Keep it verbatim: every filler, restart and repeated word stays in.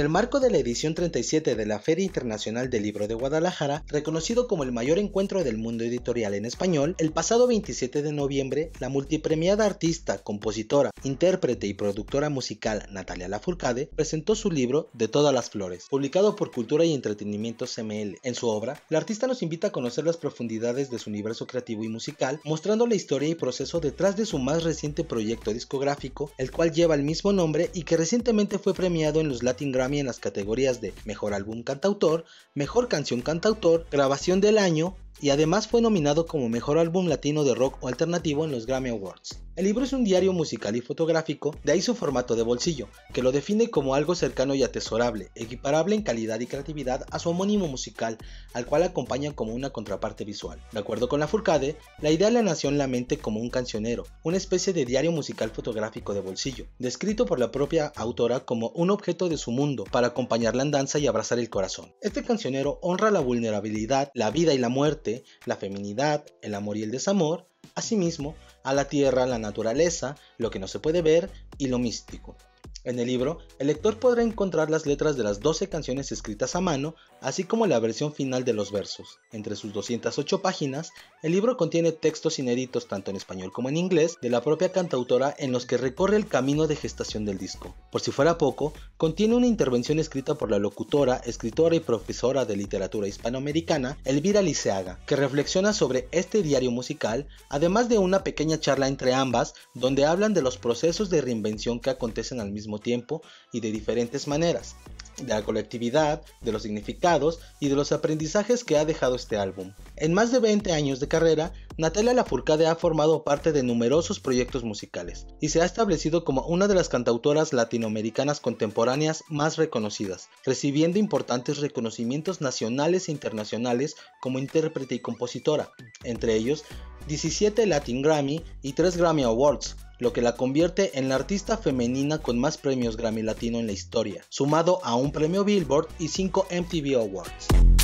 el marco de la edición treinta y siete de la Feria Internacional del Libro de Guadalajara, reconocido como el mayor encuentro del mundo editorial en español, el pasado veintisiete de noviembre, la multipremiada artista, compositora, intérprete y productora musical Natalia Lafourcade presentó su libro De todas las flores, publicado por Cultura y Entretenimiento C M L. En su obra, la artista nos invita a conocer las profundidades de su universo creativo y musical, mostrando la historia y proceso detrás de su más reciente proyecto discográfico, el cual lleva el mismo nombre y que recientemente fue premiado en los Latin Grammy en las categorías de Mejor Álbum Cantautor, Mejor Canción Cantautor, Grabación del Año, y además fue nominado como Mejor Álbum Latino de Rock o Alternativo en los Grammy Awards. El libro es un diario musical y fotográfico, de ahí su formato de bolsillo, que lo define como algo cercano y atesorable, equiparable en calidad y creatividad a su homónimo musical, al cual acompaña como una contraparte visual. De acuerdo con Lafourcade, la idea le nació en la mente como un cancionero, una especie de diario musical fotográfico de bolsillo, descrito por la propia autora como un objeto de su mundo, para acompañarla en danza y abrazar el corazón. Este cancionero honra la vulnerabilidad, la vida y la muerte, la feminidad, el amor y el desamor, asimismo, a la tierra, la naturaleza, lo que no se puede ver y lo místico. En el libro, el lector podrá encontrar las letras de las doce canciones escritas a mano, así como la versión final de los versos. Entre sus doscientas ocho páginas, el libro contiene textos inéditos tanto en español como en inglés de la propia cantautora en los que recorre el camino de gestación del disco. Por si fuera poco, contiene una intervención escrita por la locutora, escritora y profesora de literatura hispanoamericana Elvira Liceaga, que reflexiona sobre este diario musical, además de una pequeña charla entre ambas, donde hablan de los procesos de reinvención que acontecen al mismo tiempo y de diferentes maneras, de la colectividad, de los significados y de los aprendizajes que ha dejado este álbum. En más de veinte años de carrera, Natalia Lafourcade ha formado parte de numerosos proyectos musicales y se ha establecido como una de las cantautoras latinoamericanas contemporáneas más reconocidas, recibiendo importantes reconocimientos nacionales e internacionales como intérprete y compositora, entre ellos diecisiete Latin Grammy y tres Grammy Awards, lo que la convierte en la artista femenina con más premios Grammy Latino en la historia, sumado a un premio Billboard y cinco M T V Awards.